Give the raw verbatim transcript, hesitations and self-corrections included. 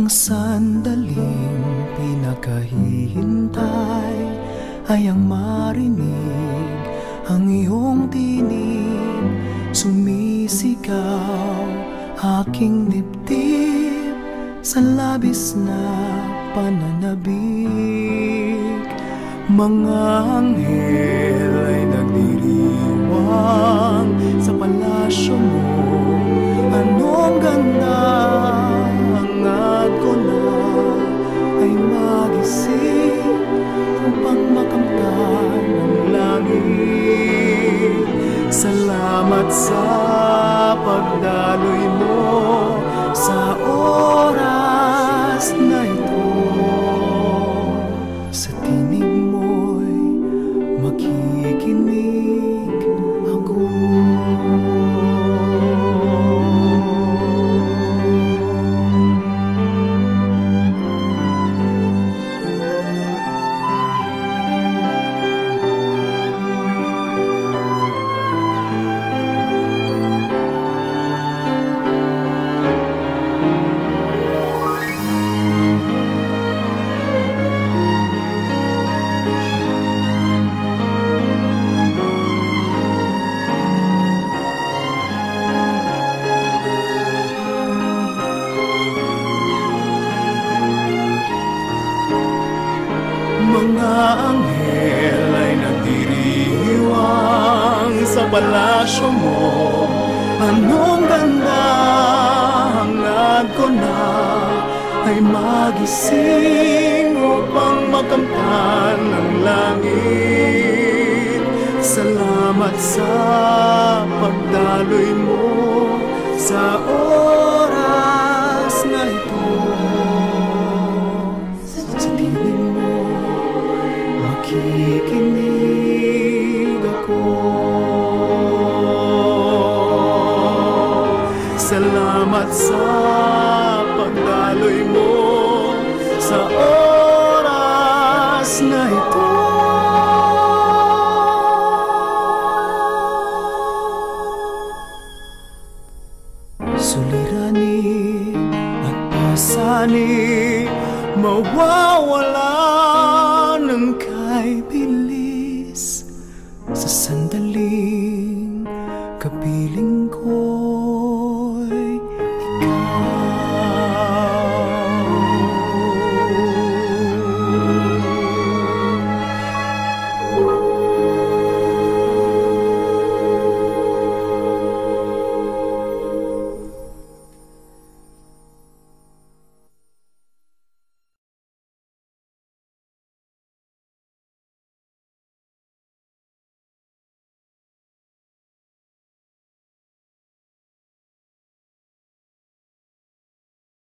Ang sandaling pinakahihintay ay ang marinig ang iyong tinig. Sumisigaw aking dibdib sa labis na pananabik. Mga anghel ay nagdiriwang sa palasyo mo. Anong ganda, hangad ko na ay magising upang makamtan ang langit. Salamat sa pagdaloy mo sa oras na ito. Sa tinig mo'y makikinig ako. Mga anghel ay nagdiriwang sa palasyo mo. Anong ganda, hangad ko na ay magising upang makamtan ang langit. Salamat sa pagdaloy mo sa oras na ito. Makikinig ako. Salamat sa pagdaloy mo sa oras na ito. Suliranin at pasanin, mawawala ng kay bilis sa sandaling kapiling ko.